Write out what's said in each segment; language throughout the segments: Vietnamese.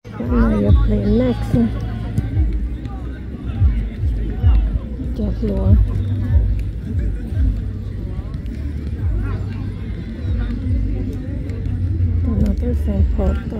Now you're playing next. Just lower. Another same porto.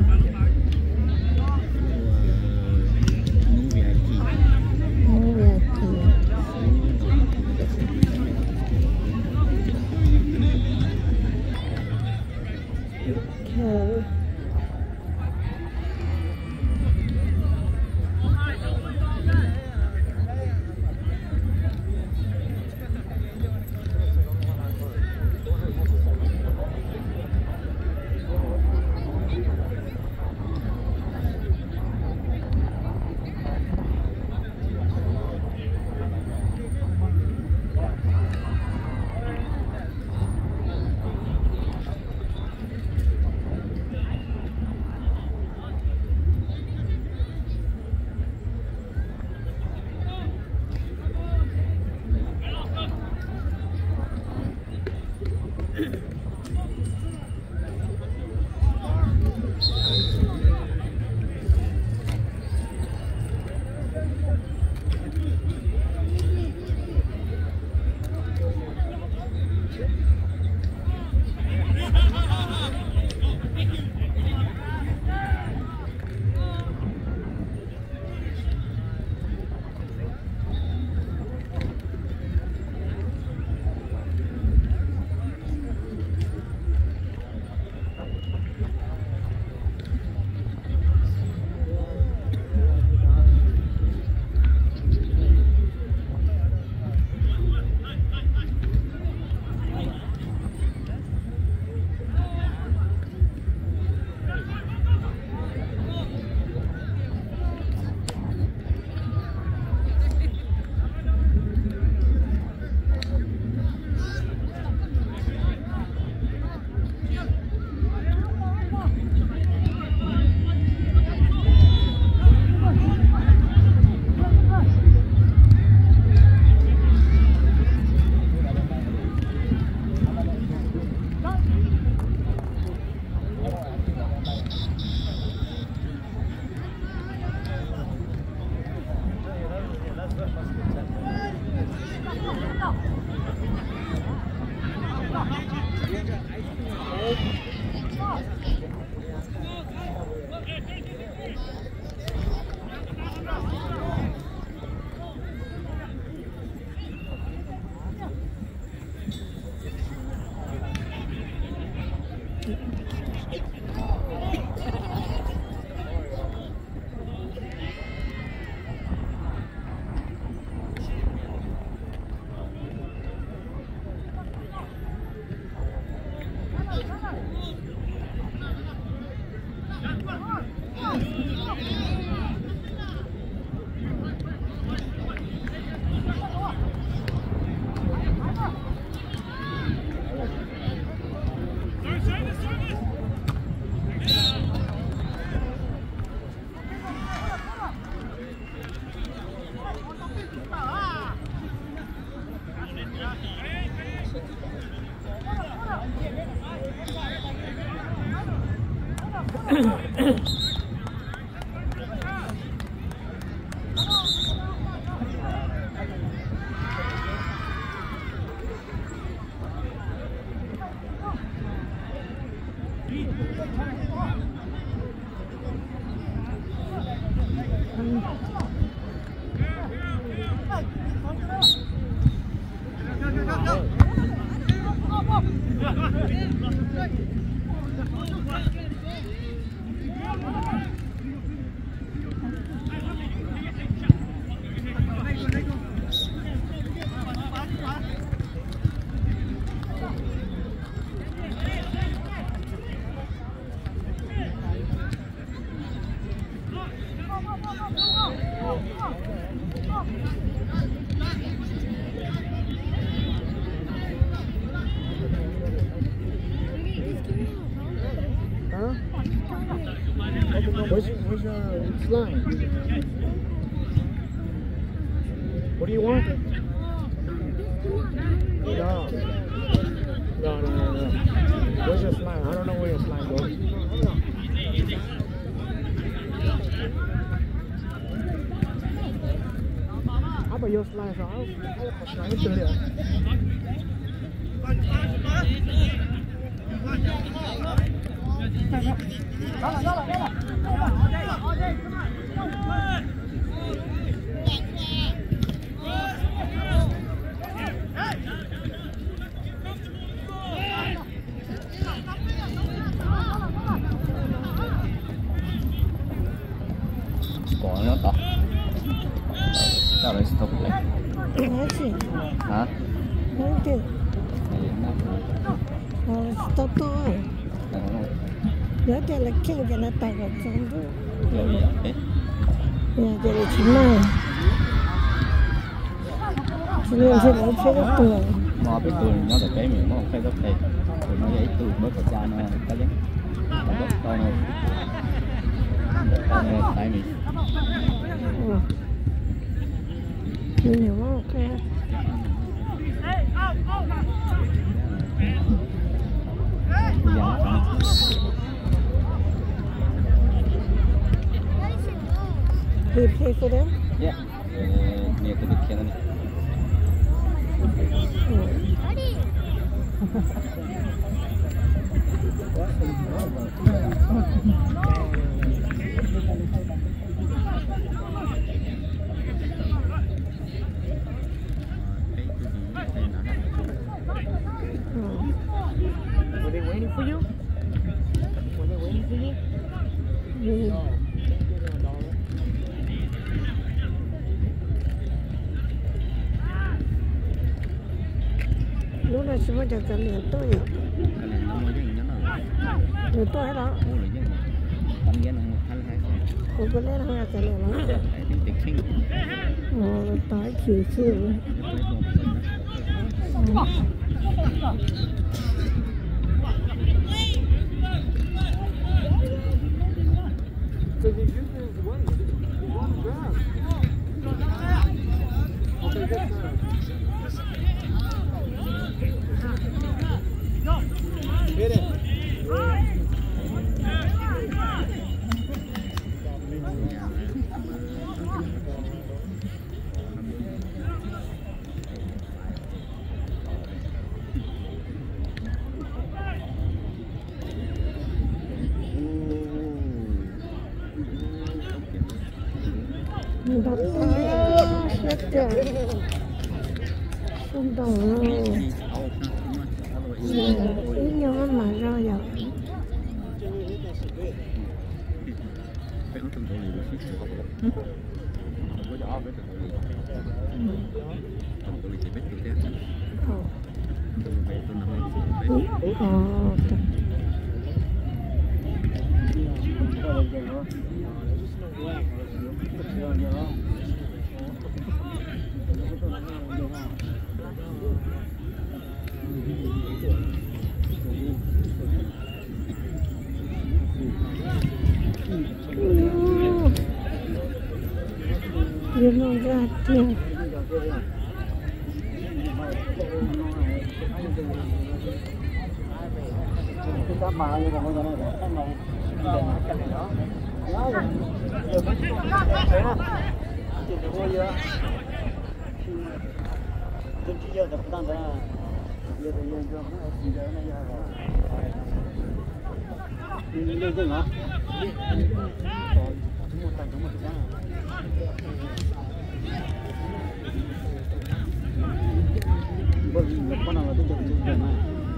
Where's your slime? What do you want? No. Where's your slime? I don't know where your slime goes. 把钥匙拿上，拿个手里。 còn nó tỏ sao lại stop lại Nói gì? hả Nói gì? Stop thôi. Nhớ cho là khen cho nó tao gặp xong rồi. Nhà cho là chín này. Cho nên sẽ lấy phép gấp tường. mà biết tường nó là cái miệng nó không phải gấp tay rồi nó vậy tường mới có cha nó cái đấy nó gấp to này tại mình Mình hiểu không? Ok. You pay for them? yeah near to the kitchen Were they waiting for you? Were they waiting for you? Lúc này chúng ta cần liền tôi. cái này nó mới những nó Rồi tôi đó. con nghe nó một hai hai Cô có lẽ là cái này nó. tiếng kinh Rồi tới chỉ chưa. Mình đọc tới rất trời. Không đồng luôn. Ý nhau mà ra vậy. Dia mau ganti. Kita mahal ni kamu jangan datang mau dan makan ni đó. Kita mau ya. Jadi ya dapat tanda. Ya ya ya sudah na ya. Ini ni tu na. Semua tak semua tu sana. Bagi lepas nak tu jadi mana?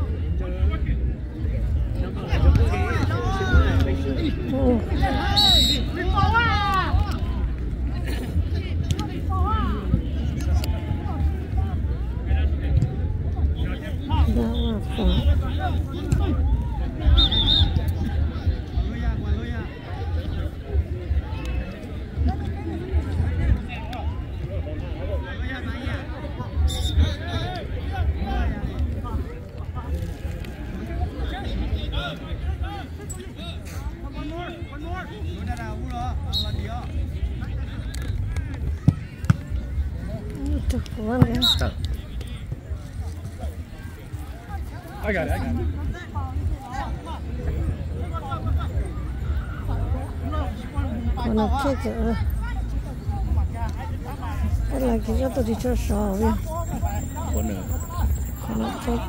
I got it. Wanna kick it? cái là cái tôi đi cho sò vậy con nữa còn nó chết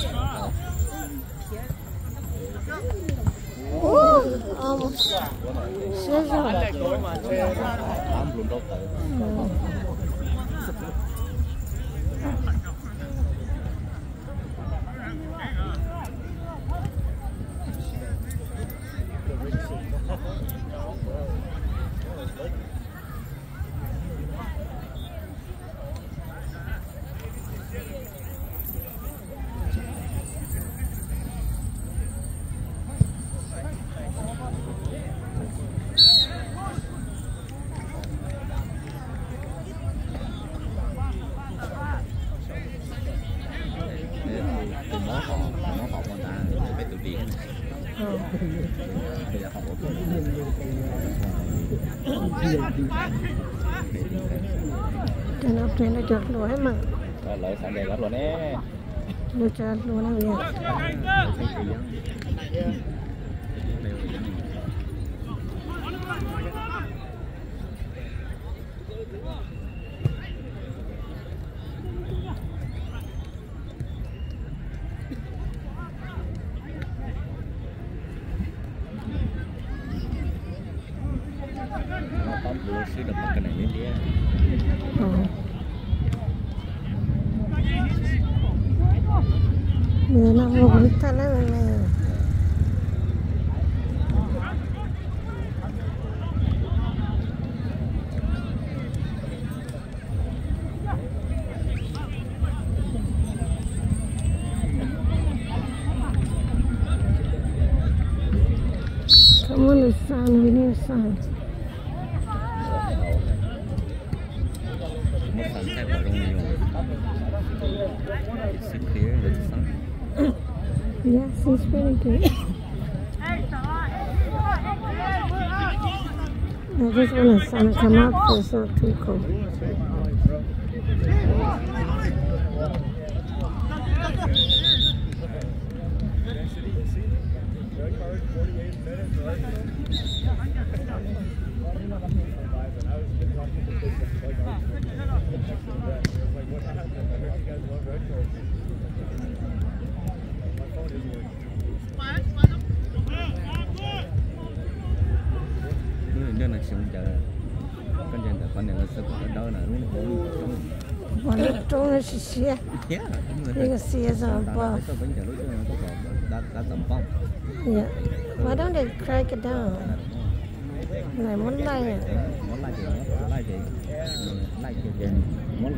sẽ rồi ám luôn đâu tới cái nó trên nó chợt lúa mà lợi sản đẹp lắm rồi nè nó chợt lúa nó vậy Dulu sih udah makan ini dia. Mưa nó mưa cũng thật lắm này. Come on, the sun, we need sun. Yes, it's very good. I just want the sun to come up so it's not too cold. Nó xuống chờ con dân con này nó sẽ có đâu là nó trong Bọn nó trông nó xìa cái xìa rồi bỏ đã tầm phong. Yeah. Why don't they crack it down? Này muốn lay à? Muốn lay thì muốn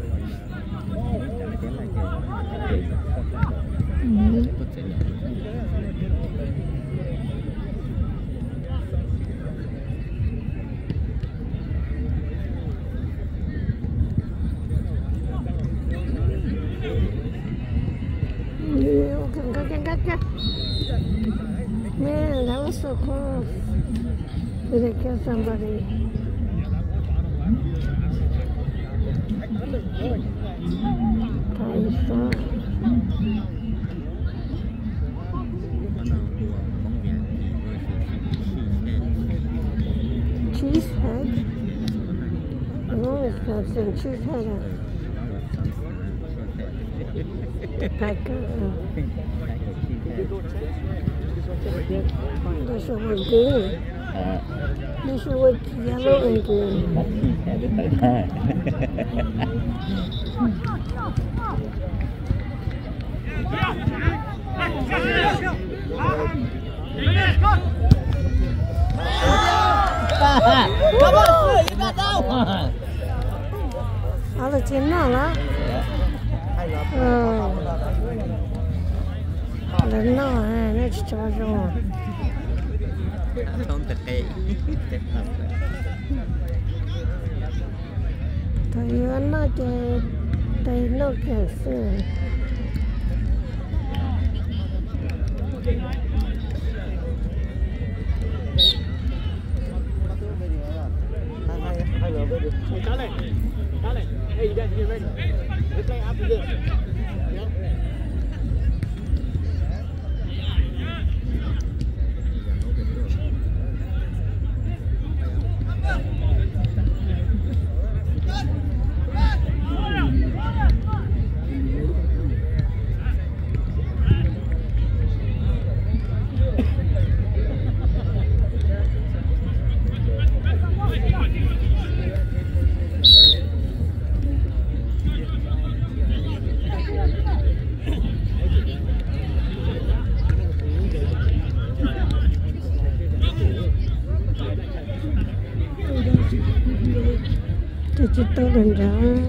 Man, that was so close. Did it kill somebody? Cheesehead? Oh, it's got some cheesehead. This one was green. This one was yellow and green. Đó là chín nào đó. Lớn nó à, nó cho rồi. Không thật kệ. Thời nó chơi tay nó kẹt xưa. Hey, you guys get ready. Let's play after this. Yeah. digital dan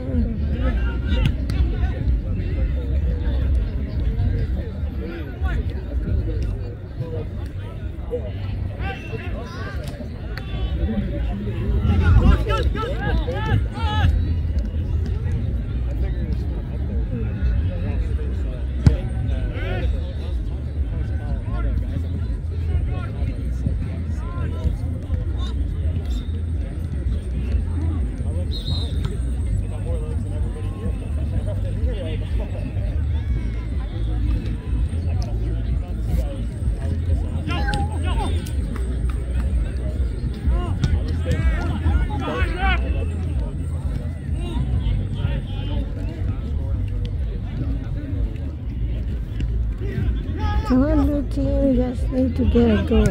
Toronto team just need to get a goal.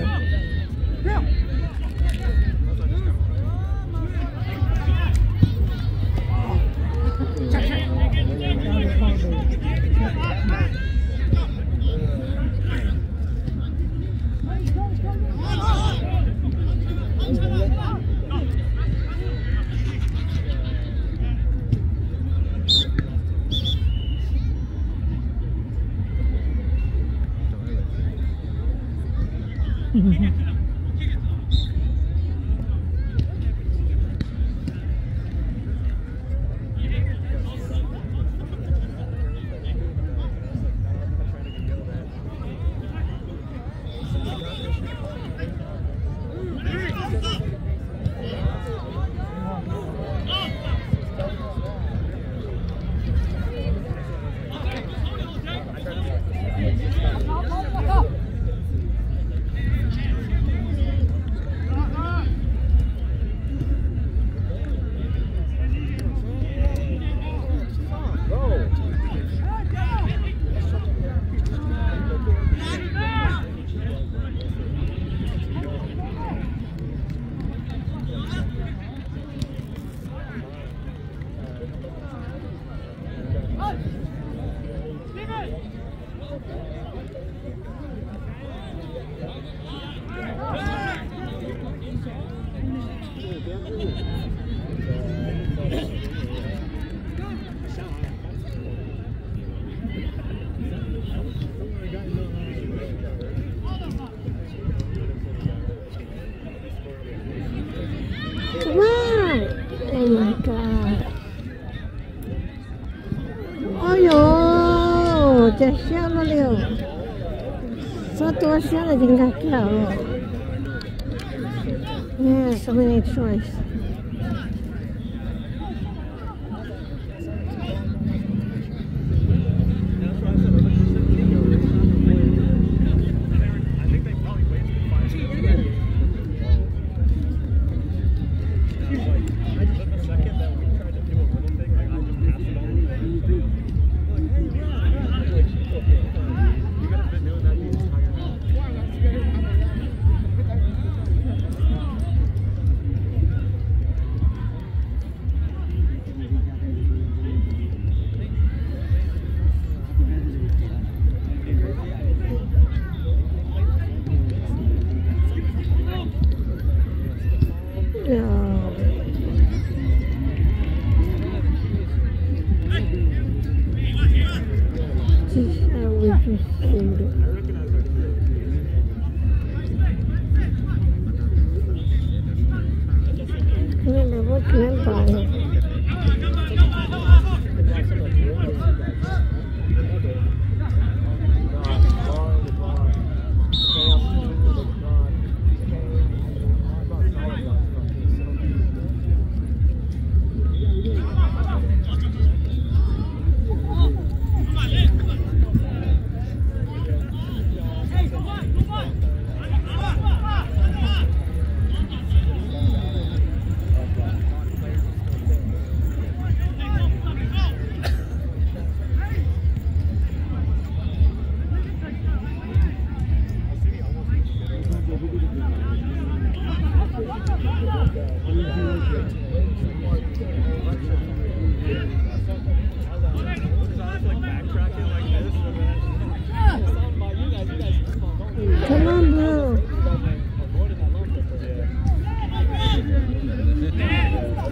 Come on! Oh my god. Oh yo, just share了了，说多些了应该够了。Yeah, so many choice. Come on, Blue.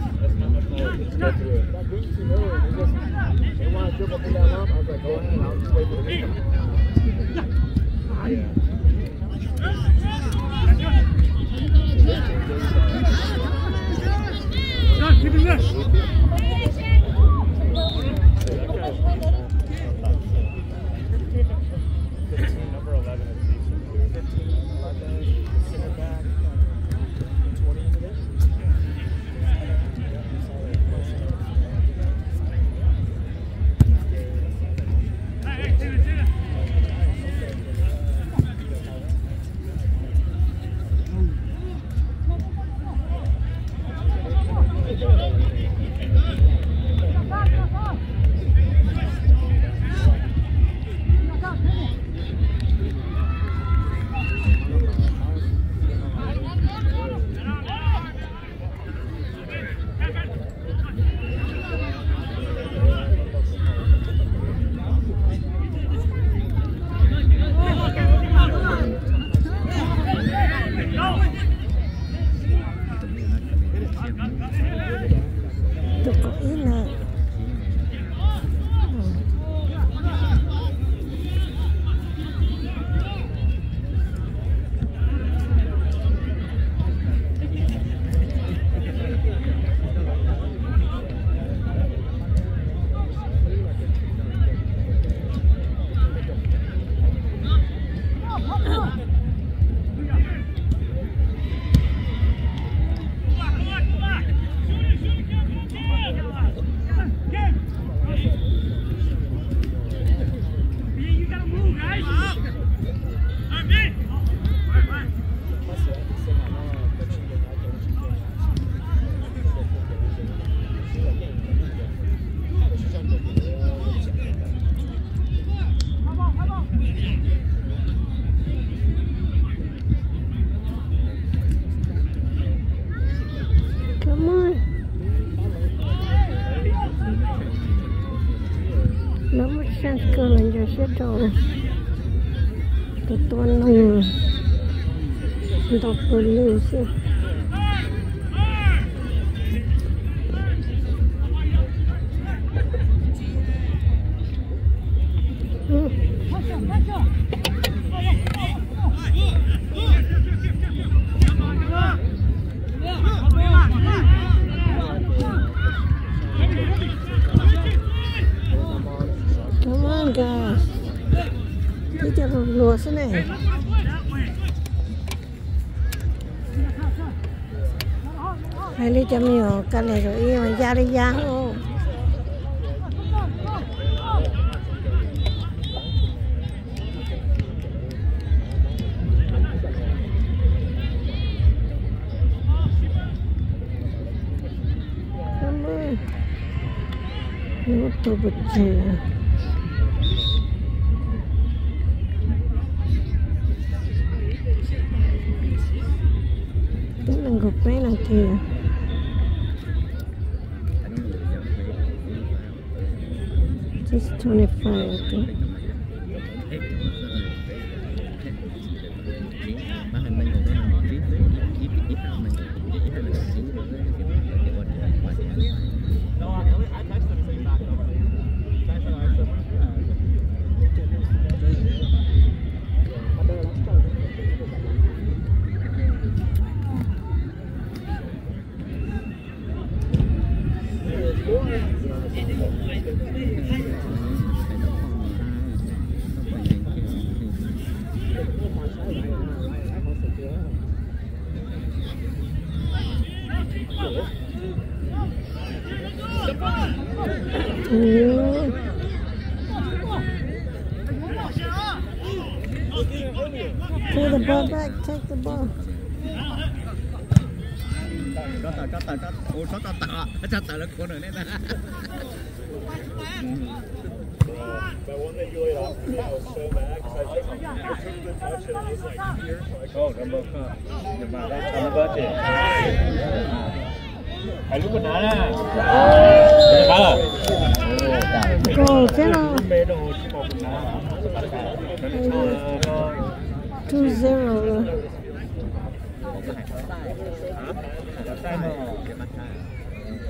Sekolah je settle. Ketuan nang tak perlu sih. Guys, kita luas ni. Hari jam ni kan ni tu, ini jari yang. Kamu, tu betul. Gopay nanti ya. Just 25 okay. Take the ball back, take the ball. Go, channel. 2-0 rồi.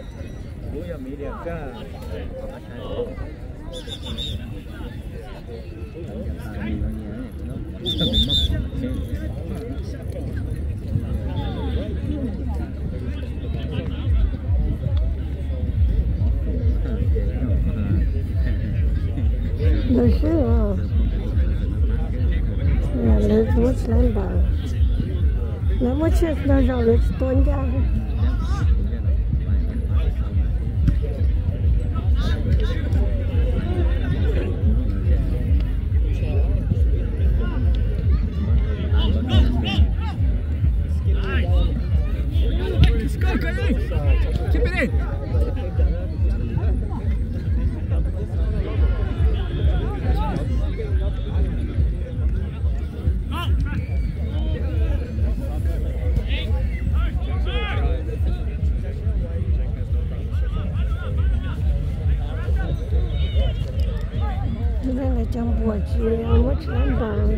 不是哦，那多3吧，那我去那绕着多家。 Chip it in. Đây là trong buổi chiều mất lắm bạn.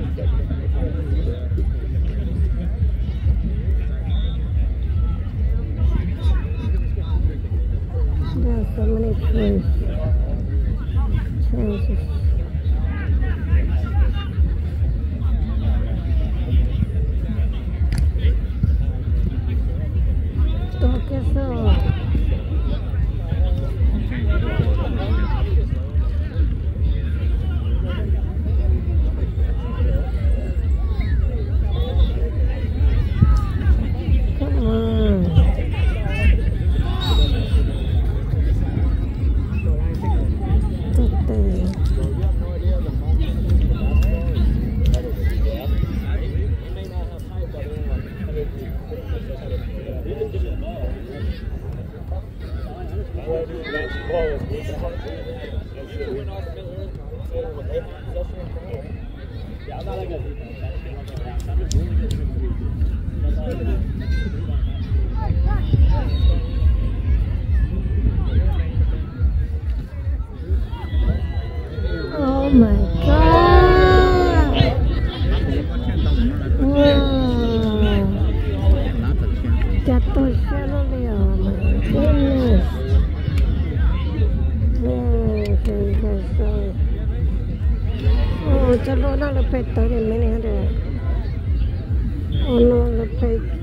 There are so many trees. Chances. Toque eso. Oh my God! Wow! Jatuh shallow there, oh my goodness! Oh, chalo na lapit tayo, many other. Oh no, lapit.